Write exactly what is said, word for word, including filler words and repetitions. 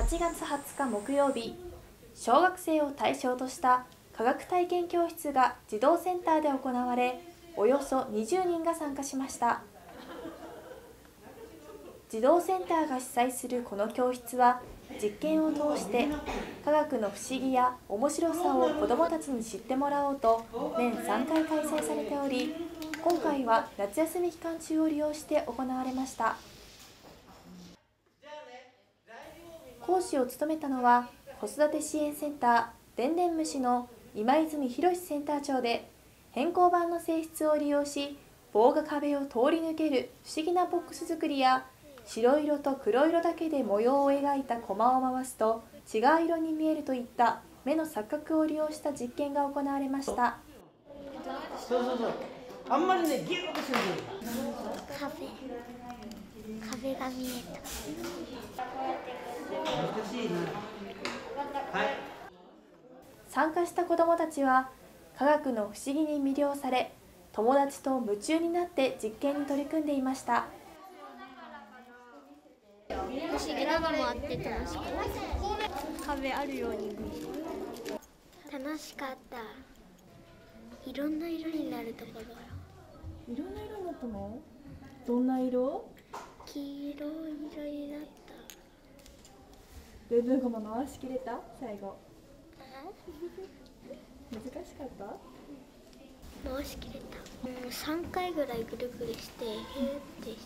はちがつはつか木曜日、小学生を対象とした科学体験教室が児童センターで行われ、およそにじゅうにんが参加しました。児童センターが主催するこの教室は、実験を通して科学の不思議や面白さを子どもたちに知ってもらおうと年さんかい開催されており、今回は夏休み期間中を利用して行われました。講師を務めたのは子育て支援センターでんでん虫の今泉博センター長で、偏光板の性質を利用し棒が壁を通り抜ける不思議なボックス作りや、白色と黒色だけで模様を描いたコマを回すと違う色に見えるといった目の錯覚を利用した実験が行われました。 そうそうそう、あんまりねギュッとする壁壁が見えた。 難しいな。はい。 参加した子どもたちは科学の不思議に魅了され、友達と夢中になって実験に取り組んでいました。 不思議なのもあって楽しかった。壁あるように見える。楽しかった。いろんな色になるところ。 いろんな色になったの？どんな色？ 黄色い色になった。 ルーブンゴマ回しきれた？最後。難しかった？ 回しきれた。うん、さんかいぐらいぐるぐるしてヒューってし